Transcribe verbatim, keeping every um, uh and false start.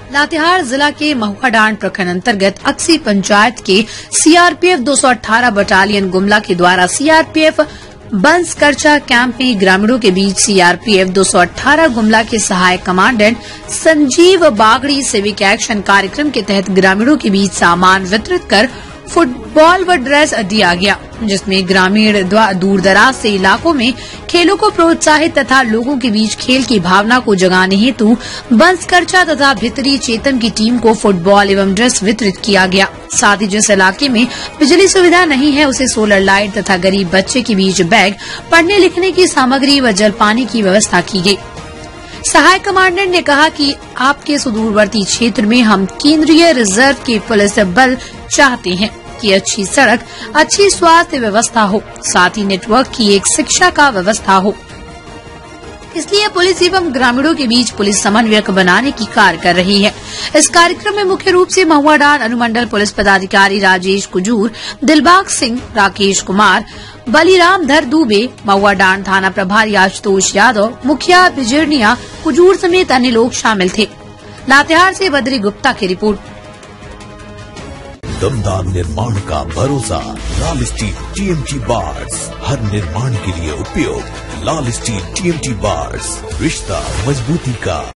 लातेहार जिला के महुआडांड प्रखंड अंतर्गत अक्सी पंचायत के सीआरपीएफ दो सौ अठारह बटालियन गुमला के द्वारा सीआरपीएफ बंसकरचा कैंप में ग्रामीणों के बीच सीआरपीएफ दो सौ अठारह गुमला के सहायक commandant Sanjeev Bagdi civic action कार्यक्रम के तहत ग्रामीणों के बीच सामान वितरित कर फुटबॉल व ड्रेस दिया गया, जिसमें ग्रामीण दूर दराज से इलाकों में खेलों को प्रोत्साहित तथा लोगों के बीच खेल की भावना को जगाने हेतु बंसकरचा तथा भितरी चेतन की टीम को फुटबॉल एवं ड्रेस वितरित किया गया। साथ ही जिस इलाके में बिजली सुविधा नहीं है उसे सोलर लाइट तथा गरीब बच्चे के बीच बैग, पढ़ने लिखने की सामग्री व जल पानी की व्यवस्था की गई। सहायक कमांडेंट ने कहा कि आपके सुदूरवर्ती क्षेत्र में हम केंद्रीय रिजर्व के पुलिस बल चाहते हैं कि अच्छी सड़क, अच्छी स्वास्थ्य व्यवस्था हो, साथ ही नेटवर्क की एक शिक्षा का व्यवस्था हो। इसलिए पुलिस एवं ग्रामीणों के बीच पुलिस समन्वयक बनाने की कार्य कर रही है। इस कार्यक्रम में मुख्य रूप से महुआडांड अनुमंडल पुलिस पदाधिकारी राजेश कुजूर, दिलबाग सिंह, राकेश कुमार, बलिराम धर दुबे, महुआडांड थाना प्रभारी आशुतोष यादव, मुखिया बिजरनिया कुजूर समेत अन्य लोग शामिल थे। लातेहार से बद्री गुप्ता की रिपोर्ट। दमदार निर्माण का भरोसा लाल स्टील टीएमटी बार्स, हर निर्माण के लिए उपयोग लाल स्टील टीएमटी बार्स, रिश्ता मजबूती का।